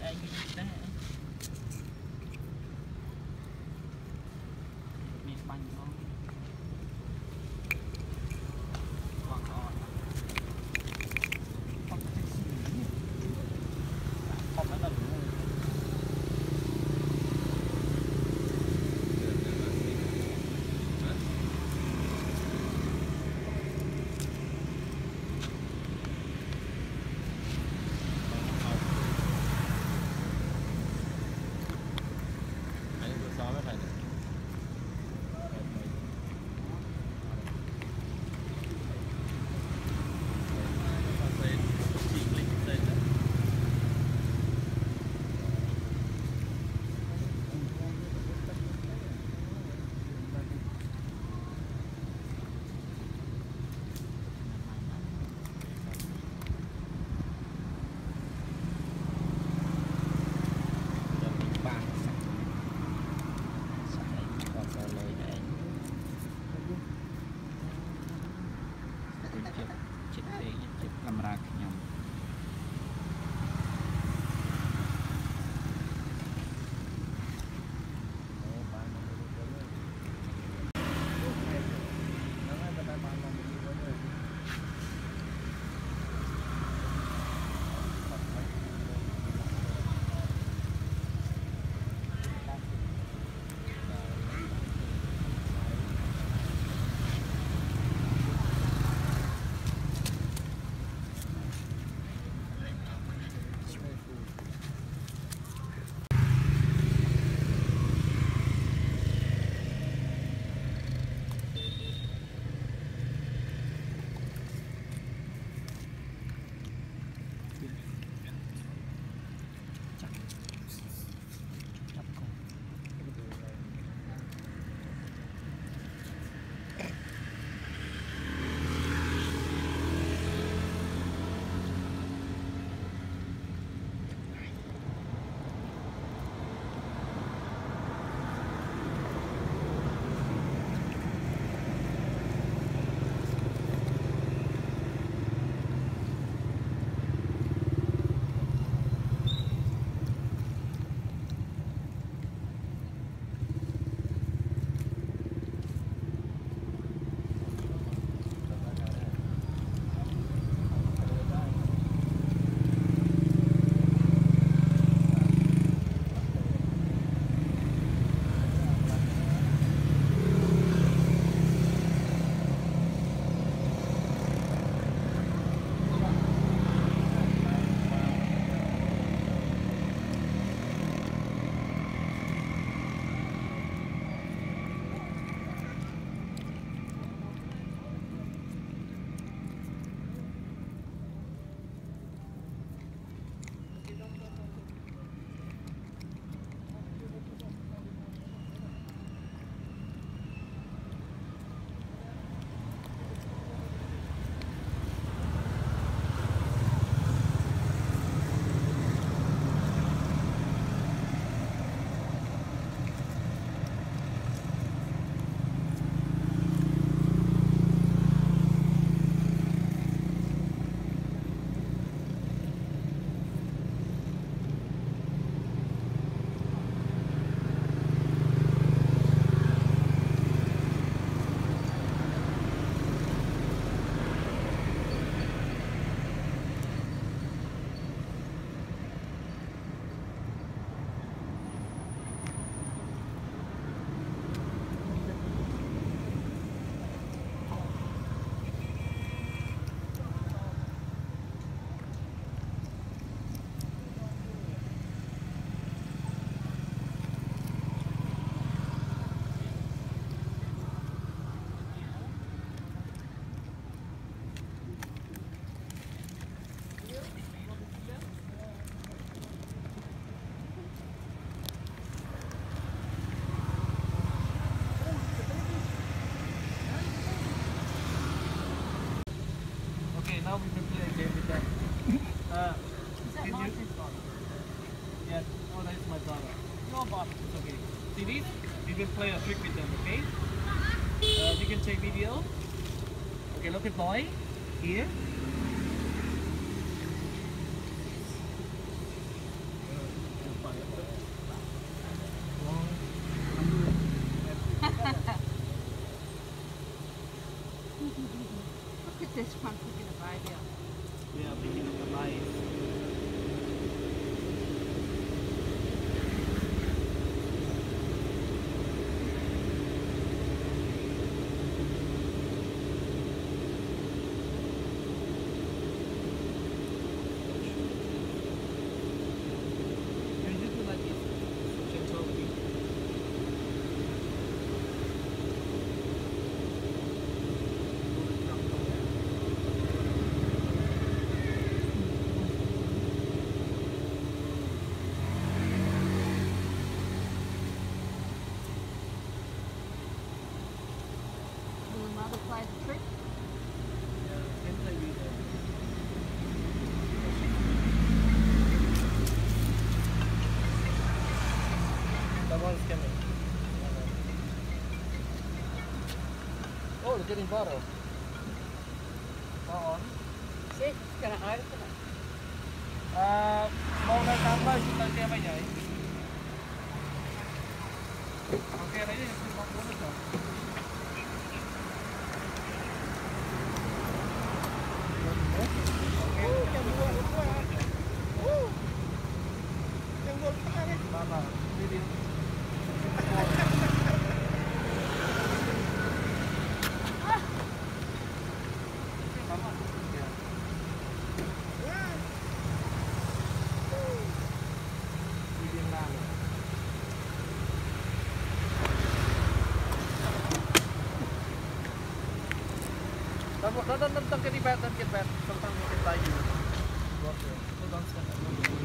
now we can play a game with that. Can you? Yes. Oh, that's my daughter. Your daughter. It's okay. See these? You can play a trick with them, okay? You can take video. Okay, look at boy. Here. Look at this one picking a baby up. Yeah, picking up the mice. Will the mother play the trick? The one's coming. Oh, they're getting butter. On. See, it's going to open it. Mau lên tám mươi chúng ta xem bây giờ. Ok, lấy đi, không muốn được rồi. Mama, đi đi. Don't get bad, don't get bad. Sometimes we can buy you water. Hold on a second.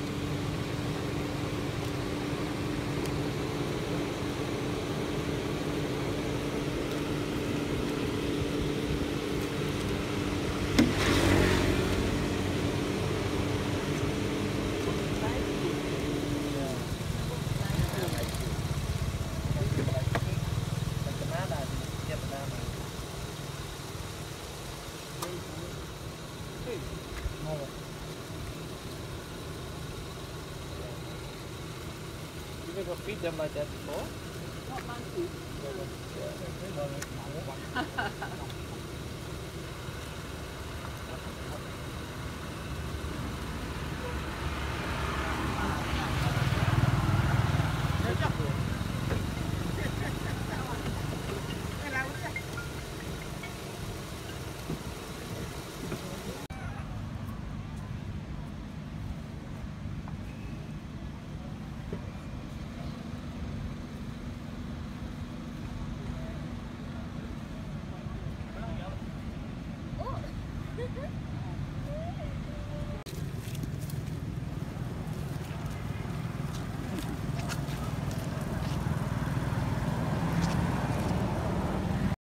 You never feed them like that before? Not monkeys. Yeah.